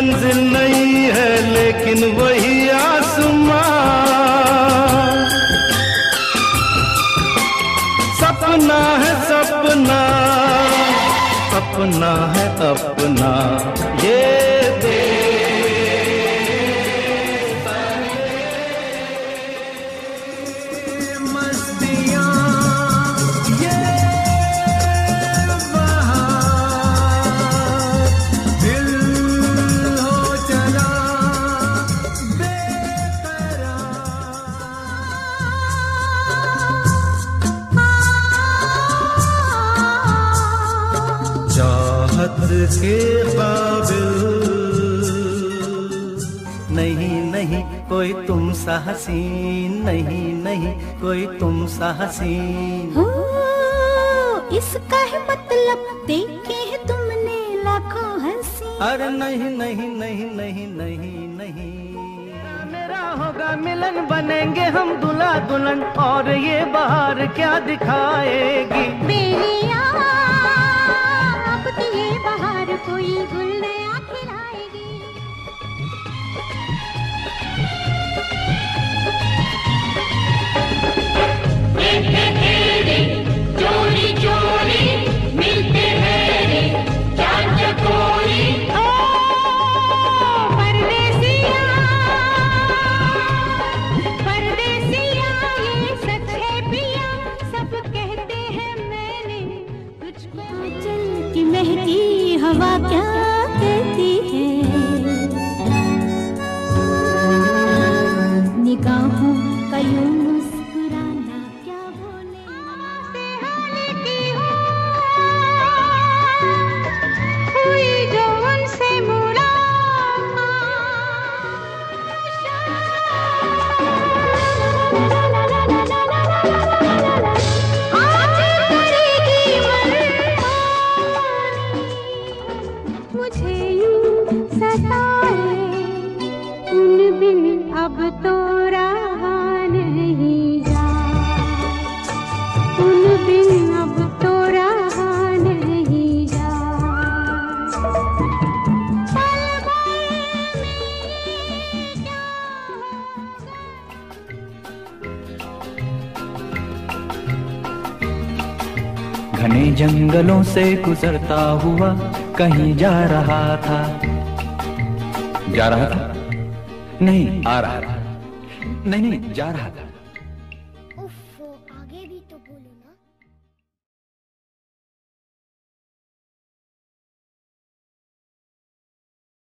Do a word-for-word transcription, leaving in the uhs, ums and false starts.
मंजिल नहीं है लेकिन वही आसमां, सपना है सपना, सपना है अपना ये के काबिल नहीं नहीं कोई तुम सा हसीन, नहीं नहीं कोई तुम सा हसीन। हो इसका है मतलब देखे है तुमने लाखों हसीन। अरे नहीं नहीं नहीं नहीं नहीं नहीं मेरा होगा मिलन, बनेंगे हम दुल्हा दुल्हन, और ये बाहर क्या दिखाएगी बेलिया, अब तो ये बाहर कोई गुल नया खिलाएगी। चोरी चोरी मिलते हैं रे चांद चकोरी। ओ परदेसिया, परदेसिया ये सच है पिया, सब कहते हैं मैंने तुझको। चल की महकी हवा क्या कहती है, निगाहों का यूं मुस्कुराना क्या बोले। से हाले की हो हुई जो उनसे मुलाकात, आज करेगी मनमानी, मुझे यूं सताए उन बिन अब तो रहा नहीं जा, उन बिन अब तो रहा नहीं जा। पल भर में क्या होगा। घने जंगलों से गुजरता हुआ कहीं जा रहा था, जा रहा था नहीं आ रहा था, नहीं नहीं जा रहा था। उफ, आगे भी तो बोलो ना।